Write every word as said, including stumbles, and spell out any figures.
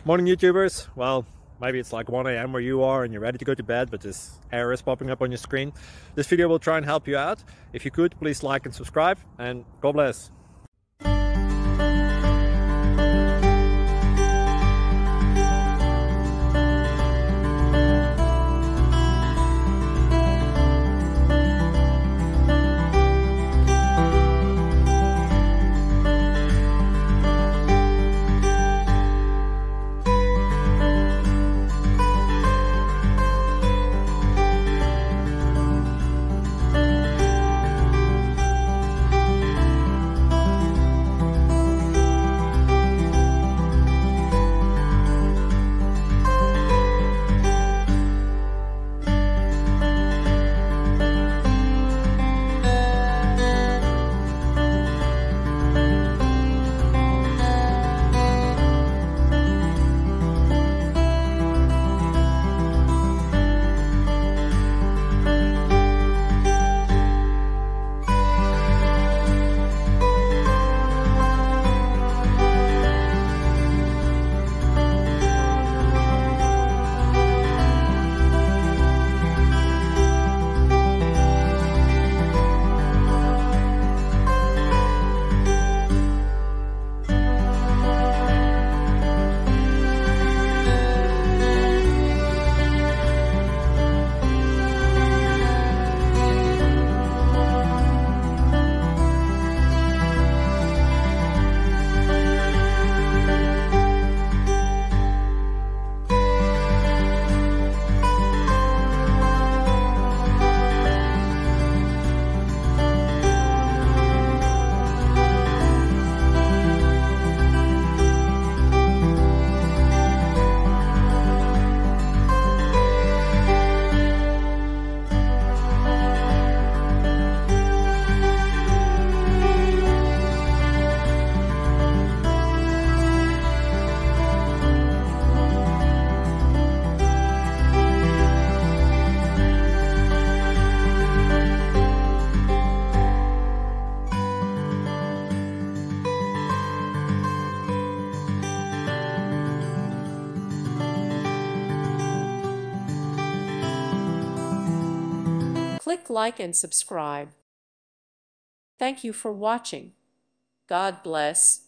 Morning YouTubers. Well, maybe it's like one A M where you are and you're ready to go to bed, but this error is popping up on your screen. This video will try and help you out. If you could, please like and subscribe, and God bless. Click like and subscribe. Thank you for watching. God bless.